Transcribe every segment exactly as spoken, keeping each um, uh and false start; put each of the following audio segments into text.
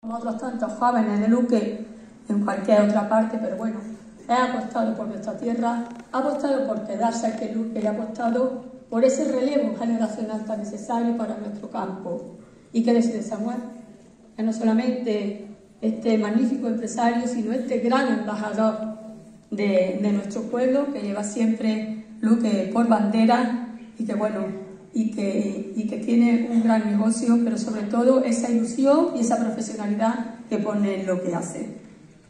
Como otros tantos jóvenes de Luque en cualquier otra parte, pero bueno, he apostado por nuestra tierra, ha apostado por quedarse aquí en Luque y ha apostado por ese relevo generacional tan necesario para nuestro campo. ¿Y qué decir de Samuel? Que no solamente este magnífico empresario, sino este gran embajador de, de nuestro pueblo, que lleva siempre Luque por bandera y que bueno, y que, y que tiene un gran negocio, pero sobre todo esa ilusión y esa profesionalidad que pone en lo que hace.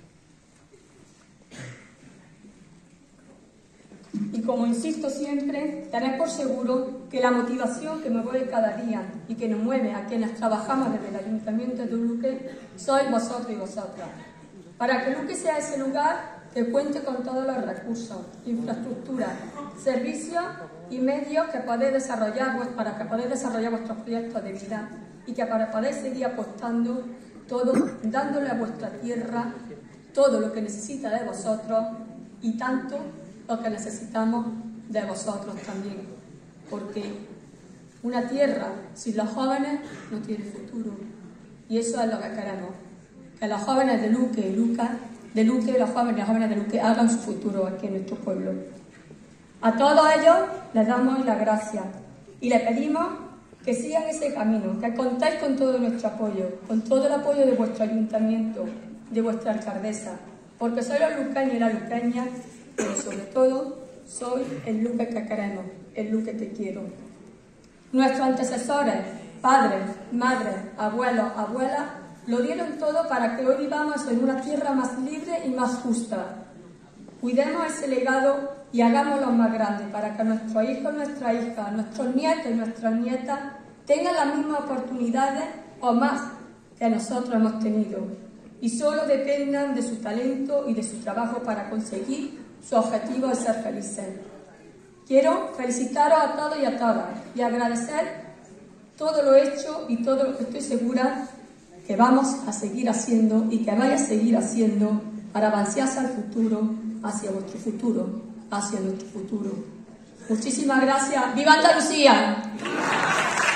Y como insisto siempre, daré por seguro que la motivación que me mueve cada día y que nos mueve a quienes trabajamos desde el Ayuntamiento de Luque sois vosotros y vosotras, para que Luque sea ese lugar que cuente con todos los recursos, infraestructuras, servicios y medios que podéis desarrollar, para que podáis desarrollar vuestros proyectos de vida y que para podáis seguir apostando todo, dándole a vuestra tierra todo lo que necesita de vosotros y tanto lo que necesitamos de vosotros también, porque una tierra sin los jóvenes no tiene futuro y eso es lo que queremos, que los jóvenes de Luque y Lucas de Luque, los jóvenes y las jóvenes de Luque hagan su futuro aquí en nuestro pueblo. A todos ellos les damos las gracias y les pedimos que sigan ese camino, que contáis con todo nuestro apoyo, con todo el apoyo de vuestro ayuntamiento, de vuestra alcaldesa, porque sois los luqueños y las luqueñas, pero sobre todo soy el Luque que queremos, el Luque que quiero. Nuestros antecesores, padres, madres, abuelos, abuelas, lo dieron todo para que hoy vivamos en una tierra más libre y más justa. Cuidemos ese legado y hagámoslo más grande para que nuestros hijos, nuestras hijas, nuestros nietos y nuestras nietas tengan las mismas oportunidades o más que nosotros hemos tenido y solo dependan de su talento y de su trabajo para conseguir su objetivo de ser felices. Quiero felicitaros a todos y a todas y agradecer todo lo hecho y todo lo que estoy segura que vamos a seguir haciendo y que vais a seguir haciendo para avanzar hacia el futuro, hacia vuestro futuro, hacia nuestro futuro. Muchísimas gracias. ¡Viva Andalucía!